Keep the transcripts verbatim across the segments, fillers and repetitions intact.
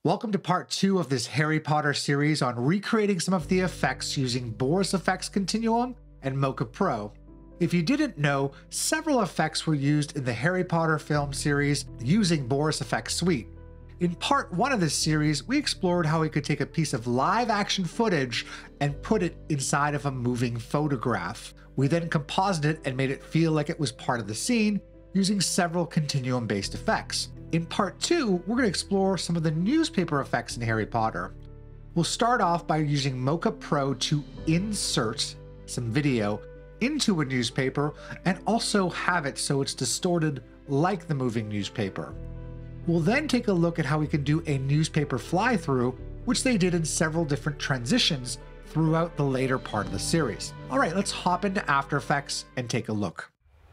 Welcome to part two of this Harry Potter series on recreating some of the effects using Boris Effects Continuum and Mocha Pro. If you didn't know, several effects were used in the Harry Potter film series using Boris Effects Suite. In part one of this series, we explored how we could take a piece of live action footage and put it inside of a moving photograph. We then composited it and made it feel like it was part of the scene using several continuum-based effects. In part two, we're going to explore some of the newspaper effects in Harry Potter. We'll start off by using Mocha Pro to insert some video into a newspaper and also have it so it's distorted like the moving newspaper. We'll then take a look at how we can do a newspaper fly-through, which they did in several different transitions throughout the later part of the series. All right, let's hop into After Effects and take a look.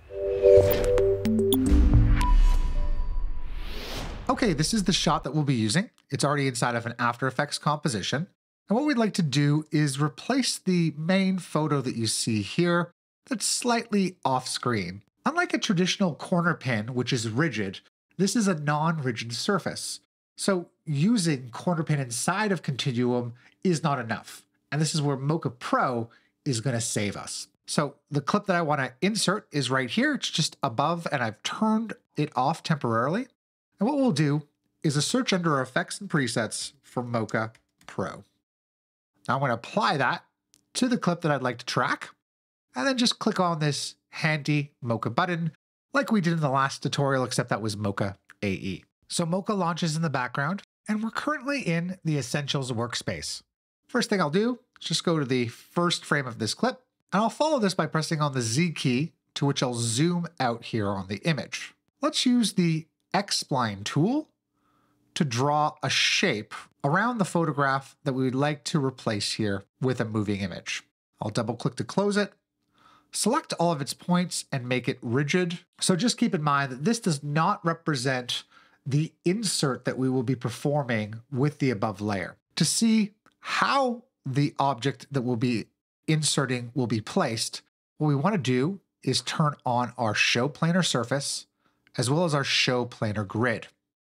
Okay, this is the shot that we'll be using. It's already inside of an After Effects composition. And what we'd like to do is replace the main photo that you see here that's slightly off screen. Unlike a traditional corner pin, which is rigid, this is a non-rigid surface. So using corner pin inside of Continuum is not enough. And this is where Mocha Pro is going to save us. So the clip that I want to insert is right here. It's just above, and I've turned it off temporarily. And what we'll do is a search under Effects and Presets for Mocha Pro. Now I'm going to apply that to the clip that I'd like to track, and then just click on this handy Mocha button like we did in the last tutorial, except that was Mocha A E. So Mocha launches in the background, and we're currently in the Essentials workspace. First thing I'll do is just go to the first frame of this clip, and I'll follow this by pressing on the Z key, to which I'll zoom out here on the image. Let's use the X-spline tool to draw a shape around the photograph that we would like to replace here with a moving image. I'll double click to close it, select all of its points and make it rigid. So just keep in mind that this does not represent the insert that we will be performing with the above layer. To see how the object that we'll be inserting will be placed, what we want to do is turn on our Show Planar Surface as well as our Show Planar Grid.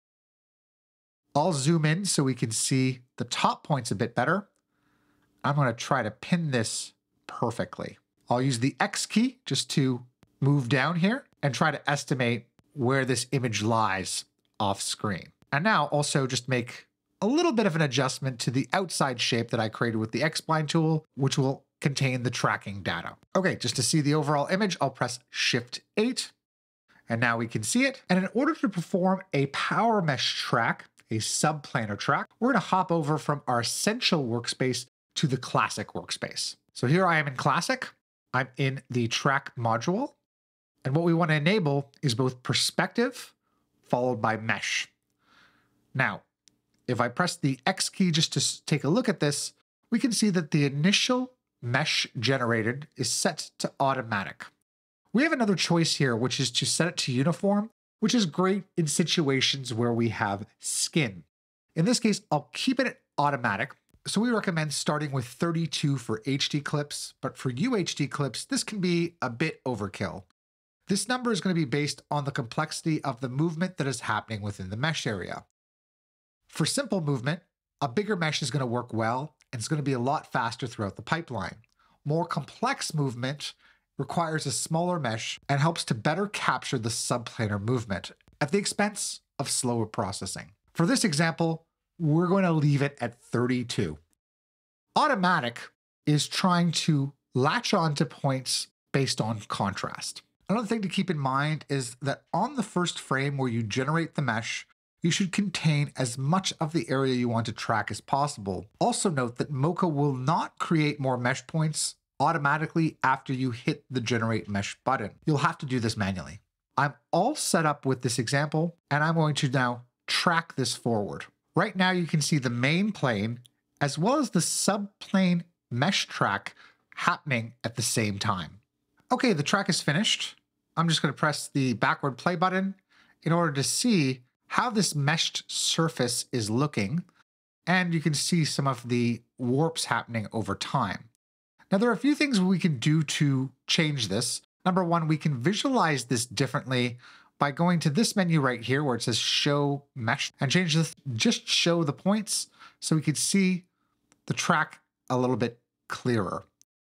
I'll zoom in so we can see the top points a bit better. I'm going to try to pin this perfectly. I'll use the X key just to move down here and try to estimate where this image lies off screen. And now also just make a little bit of an adjustment to the outside shape that I created with the X-spline tool, which will contain the tracking data. Okay, just to see the overall image, I'll press Shift eight. And now we can see it. And in order to perform a power mesh track, a subplanar track, we're going to hop over from our Essential workspace to the Classic workspace. So here I am in Classic. I'm in the track module. And what we want to enable is both perspective followed by mesh. Now, if I press the X key just to take a look at this, we can see that the initial mesh generated is set to automatic. We have another choice here, which is to set it to uniform, which is great in situations where we have skin. In this case, I'll keep it at automatic. So we recommend starting with thirty-two for H D clips, but for U H D clips, this can be a bit overkill. This number is going to be based on the complexity of the movement that is happening within the mesh area. For simple movement, a bigger mesh is going to work well, and it's going to be a lot faster throughout the pipeline. More complex movement requires a smaller mesh and helps to better capture the subplanar movement at the expense of slower processing. For this example, we're going to leave it at thirty-two. Automatic is trying to latch on to points based on contrast. Another thing to keep in mind is that on the first frame where you generate the mesh, you should contain as much of the area you want to track as possible. Also note that Mocha will not create more mesh points automatically after you hit the Generate Mesh button. You'll have to do this manually. I'm all set up with this example, and I'm going to now track this forward. Right now you can see the main plane as well as the subplane mesh track happening at the same time. Okay, the track is finished. I'm just going to press the backward play button in order to see how this meshed surface is looking, and you can see some of the warps happening over time. Now, there are a few things we can do to change this. Number one, we can visualize this differently by going to this menu right here where it says show mesh and change this, just show the points so we could see the track a little bit clearer.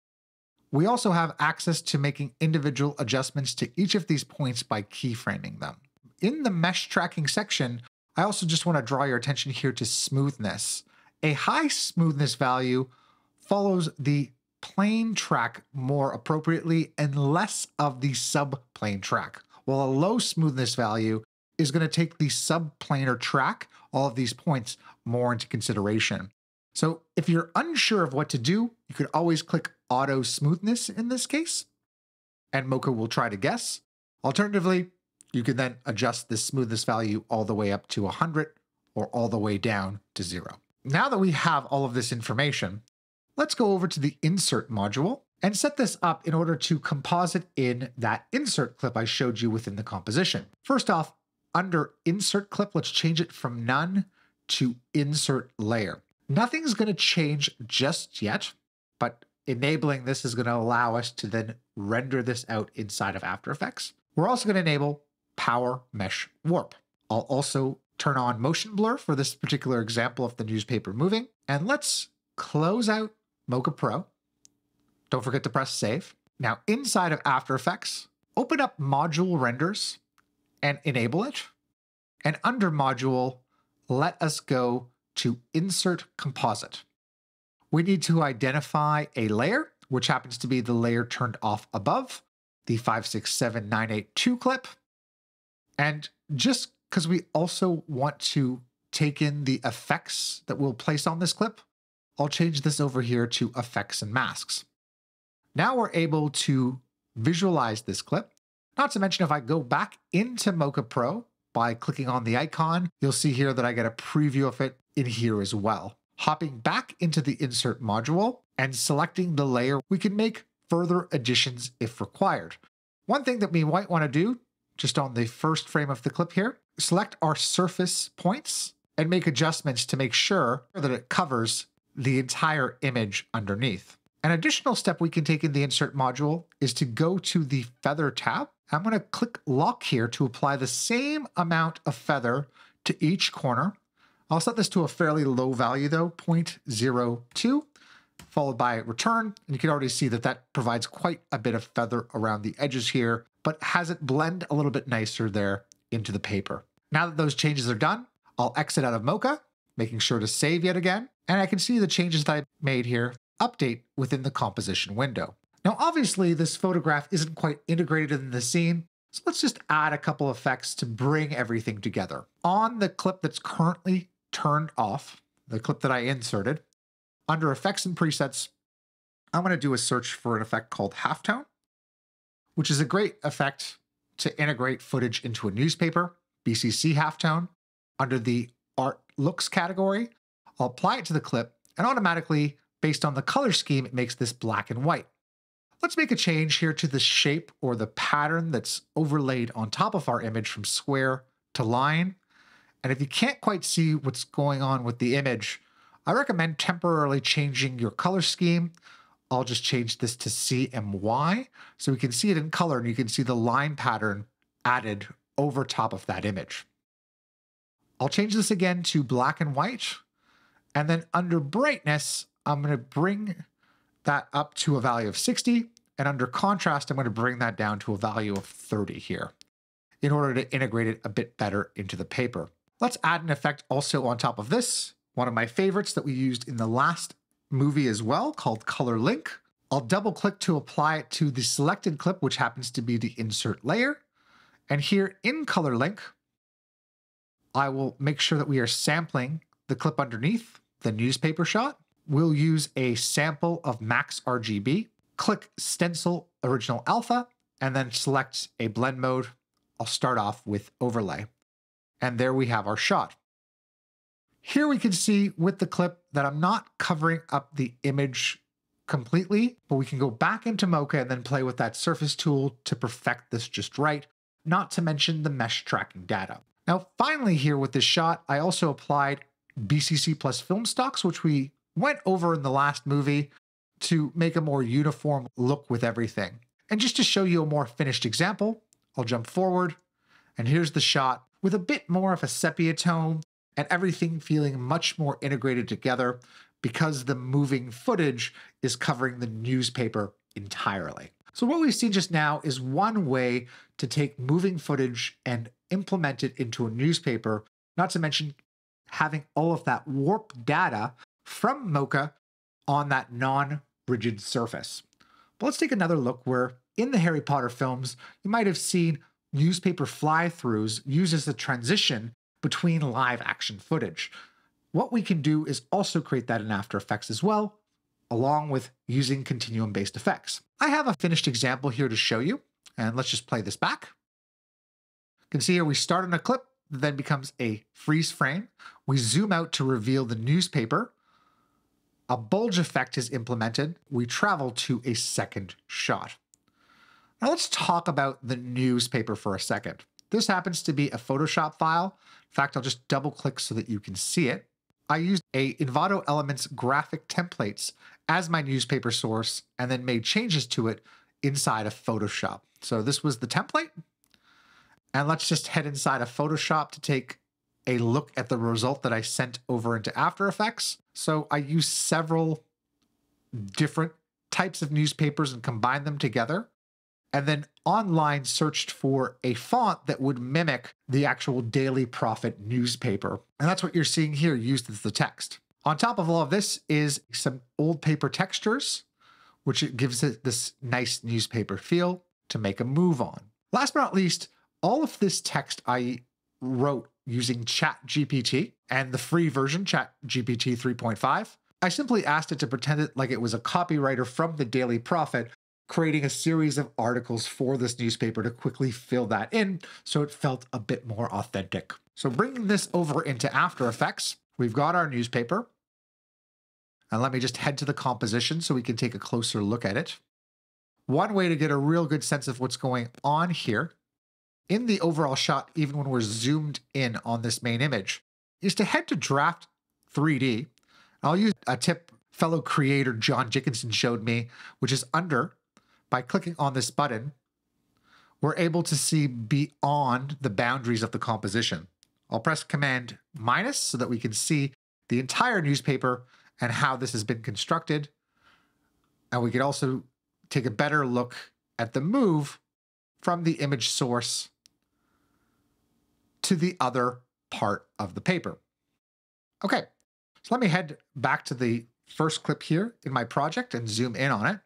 We also have access to making individual adjustments to each of these points by keyframing them. In the mesh tracking section, I also just want to draw your attention here to smoothness. A high smoothness value follows the plane track more appropriately and less of the subplane track, while a low smoothness value is going to take the subplanar track, all of these points, more into consideration. So if you're unsure of what to do, you could always click auto smoothness in this case, and Mocha will try to guess. Alternatively, you can then adjust the smoothness value all the way up to one hundred or all the way down to zero. Now that we have all of this information, let's go over to the insert module and set this up in order to composite in that insert clip I showed you within the composition. First off, under insert clip, let's change it from none to insert layer. Nothing's going to change just yet, but enabling this is going to allow us to then render this out inside of After Effects. We're also going to enable Power Mesh Warp. I'll also turn on motion blur for this particular example of the newspaper moving. And let's close out Mocha Pro. Don't forget to press save. Now inside of After Effects, open up module renders and enable it. And under module, let us go to insert composite. We need to identify a layer, which happens to be the layer turned off above, the five six seven nine eight two clip. And just because we also want to take in the effects that we'll place on this clip, I'll change this over here to effects and masks. Now we're able to visualize this clip. Not to mention, if I go back into Mocha Pro by clicking on the icon, you'll see here that I get a preview of it in here as well. Hopping back into the insert module and selecting the layer, we can make further additions if required. One thing that we might want to do, just on the first frame of the clip here, select our surface points and make adjustments to make sure that it covers the entire image underneath. An additional step we can take in the insert module is to go to the feather tab. I'm going to click lock here to apply the same amount of feather to each corner. I'll set this to a fairly low value though, zero point zero two, followed by return. And you can already see that that provides quite a bit of feather around the edges here, but has it blend a little bit nicer there into the paper. Now that those changes are done, I'll exit out of Mocha, making sure to save yet again. And I can see the changes that I made here update within the composition window. Now, obviously this photograph isn't quite integrated in the scene, so let's just add a couple effects to bring everything together. On the clip that's currently turned off, the clip that I inserted, under effects and presets, I'm going to do a search for an effect called halftone, which is a great effect to integrate footage into a newspaper, B C C halftone. Under the art looks category, I'll apply it to the clip, and automatically, based on the color scheme, it makes this black and white. Let's make a change here to the shape or the pattern that's overlaid on top of our image from square to line. And if you can't quite see what's going on with the image, I recommend temporarily changing your color scheme. I'll just change this to C M Y so we can see it in color and you can see the line pattern added over top of that image. I'll change this again to black and white. And then under brightness, I'm going to bring that up to a value of sixty. And under contrast, I'm going to bring that down to a value of thirty here in order to integrate it a bit better into the paper. Let's add an effect also on top of this. One of my favorites that we used in the last movie as well, called Color Link. I'll double click to apply it to the selected clip, which happens to be the insert layer. And here in Color Link, I will make sure that we are sampling the clip underneath, the newspaper shot. We'll use a sample of max R G B, click Stencil Original Alpha, and then select a blend mode. I'll start off with overlay. And there we have our shot. Here we can see with the clip that I'm not covering up the image completely, but we can go back into Mocha and then play with that surface tool to perfect this just right, not to mention the mesh tracking data. Now, finally here with this shot, I also applied B C C plus film stocks, which we went over in the last movie to make a more uniform look with everything. And just to show you a more finished example, I'll jump forward And here's the shot with a bit more of a sepia tone and everything feeling much more integrated together because the moving footage is covering the newspaper entirely. So what we've seen just now is one way to take moving footage and implement it into a newspaper, not to mention having all of that warped data from Mocha on that non-rigid surface. But let's take another look where in the Harry Potter films, you might have seen newspaper fly-throughs used as the transition between live action footage. What we can do is also create that in After Effects as well, along with using continuum-based effects. I have a finished example here to show you, and let's just play this back. You can see here we start on a clip, then becomes a freeze frame. We zoom out to reveal the newspaper. A bulge effect is implemented. We travel to a second shot. Now let's talk about the newspaper for a second. This happens to be a Photoshop file. In fact, I'll just double click so that you can see it. I used a Envato Elements graphic templates as my newspaper source and then made changes to it inside of Photoshop. So this was the template. And let's just head inside of Photoshop to take a look at the result that I sent over into After Effects. So I used several different types of newspapers and combined them together, and then online searched for a font that would mimic the actual Daily Prophet newspaper. And that's what you're seeing here used as the text. On top of all of this is some old paper textures, which it gives it this nice newspaper feel to make a move on. Last but not least, all of this text I wrote using ChatGPT and the free version, ChatGPT three point five. I simply asked it to pretend it like it was a copywriter from the Daily Prophet, creating a series of articles for this newspaper to quickly fill that in so it felt a bit more authentic. So bringing this over into After Effects, we've got our newspaper. And let me just head to the composition so we can take a closer look at it. One way to get a real good sense of what's going on here in the overall shot, even when we're zoomed in on this main image, is to head to Draft three D. I'll use a tip fellow creator John Dickinson showed me, which is under. By clicking on this button, we're able to see beyond the boundaries of the composition. I'll press Command minus so that we can see the entire newspaper and how this has been constructed. And we can also take a better look at the move from the image source to the other part of the paper. Okay, so let me head back to the first clip here in my project and zoom in on it.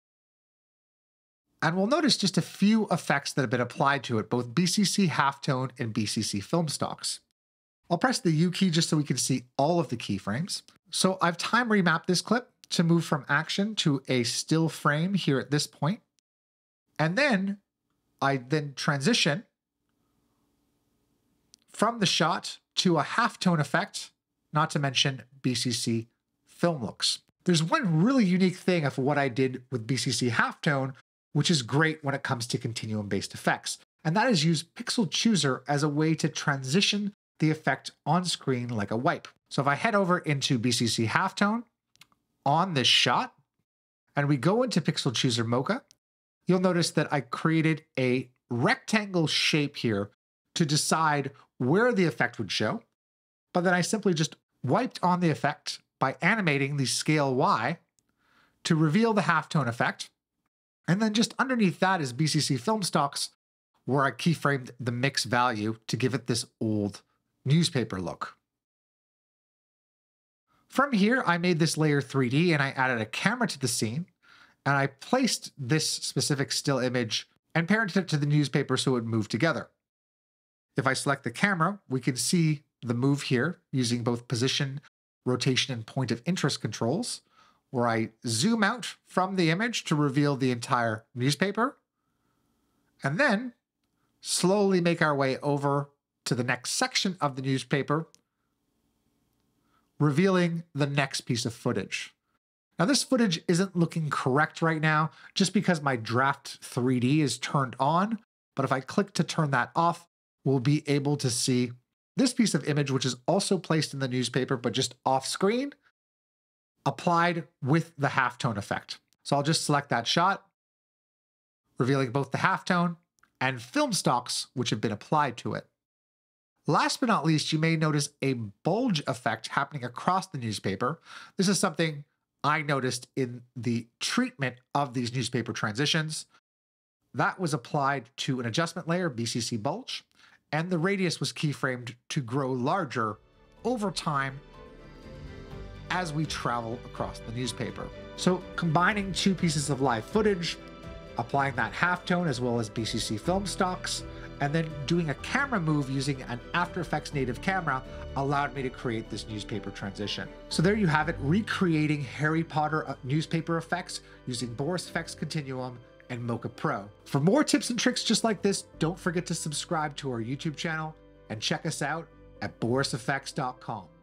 And we'll notice just a few effects that have been applied to it, both B C C halftone and B C C film stocks. I'll press the U key just so we can see all of the keyframes. So I've time remapped this clip to move from action to a still frame here at this point. And then I then transition from the shot to a halftone effect, not to mention B C C film looks. There's one really unique thing of what I did with B C C halftone, which is great when it comes to continuum-based effects, and that is use Pixel Chooser as a way to transition the effect on screen like a wipe. So if I head over into B C C halftone on this shot, and we go into Pixel Chooser Mocha, you'll notice that I created a rectangle shape here to decide where the effect would show, but then I simply just wiped on the effect by animating the scale Y to reveal the halftone effect. And then just underneath that is B C C film stocks, where I keyframed the mix value to give it this old newspaper look. From here, I made this layer three D and I added a camera to the scene, and I placed this specific still image and parented it to the newspaper so it would move together. If I select the camera, we can see the move here using both position, rotation, and point of interest controls, where I zoom out from the image to reveal the entire newspaper, and then slowly make our way over to the next section of the newspaper, revealing the next piece of footage. Now, this footage isn't looking correct right now just because my Draft three D is turned on, but if I click to turn that off, we'll be able to see this piece of image, which is also placed in the newspaper, but just off screen, applied with the halftone effect. So I'll just select that shot, revealing both the halftone and film stocks which have been applied to it. Last but not least, you may notice a bulge effect happening across the newspaper. This is something I noticed in the treatment of these newspaper transitions. That was applied to an adjustment layer, B C C bulge, and the radius was keyframed to grow larger over time as we travel across the newspaper. So combining two pieces of live footage, applying that halftone as well as B C C film stocks, and then doing a camera move using an After Effects native camera allowed me to create this newspaper transition. So there you have it, recreating Harry Potter newspaper effects using Boris Effects Continuum and Mocha Pro. For more tips and tricks just like this, don't forget to subscribe to our YouTube channel and check us out at boris effects dot com.